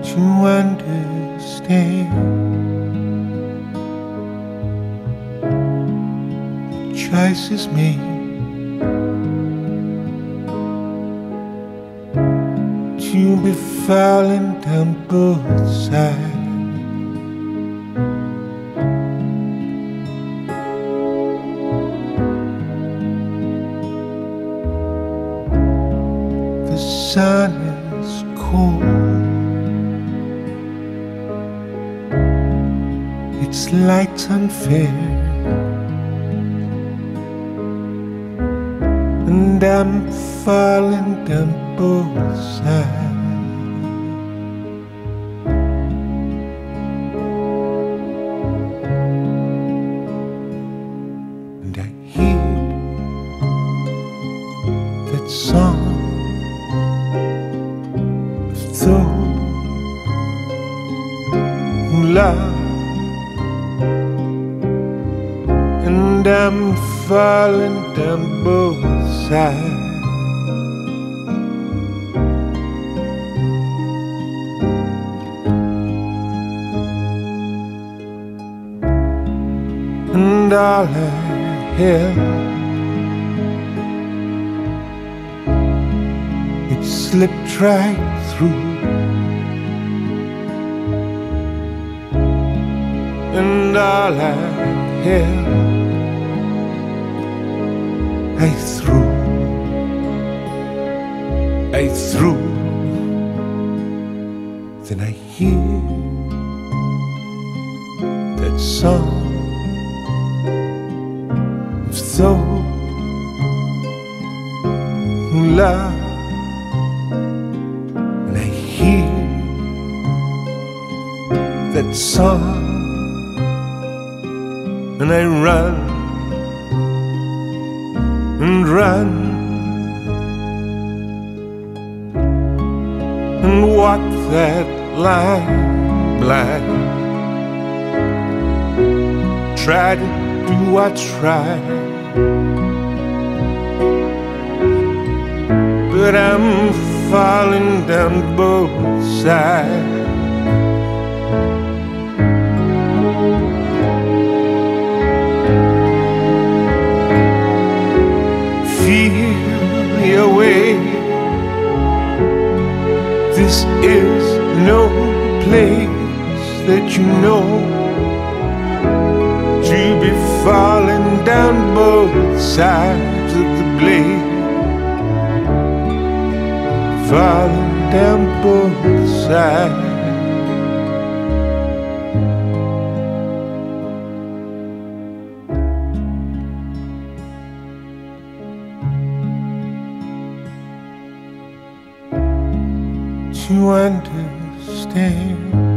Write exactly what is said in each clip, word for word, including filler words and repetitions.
to understand the choices made to be falling down both sides. The sun is cold, its light's unfair, and I'm falling down both sides. And I hear that song of those who love, and I'm falling down both sides. And all I hear, it slipped right through, and all I hear, I threw, I threw. Then I hear that song of those who love, and I hear that song, and I run and run and walk that line blind. Try to do what's right, but I'm falling down both sides. Feel your way. This is no place that you know to be falling down both sides of the blade, falling down both sides. To understand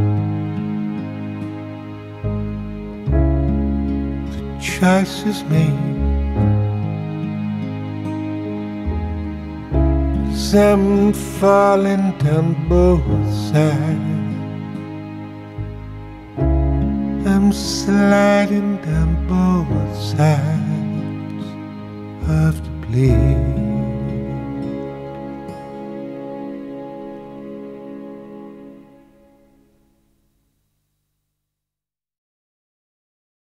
the choices made, 'cause I'm falling down both sides. I'm sliding down both sides of the blade.